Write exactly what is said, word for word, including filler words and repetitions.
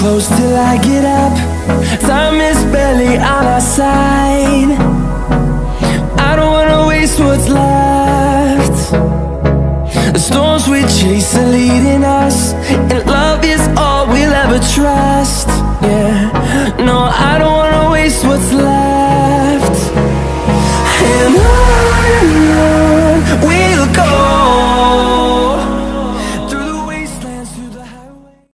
close till I get up. Time is barely on our side. I don't wanna waste what's left. The storms we chase are leading us, and love is all we'll ever trust. Yeah, no, I don't wanna waste what's left.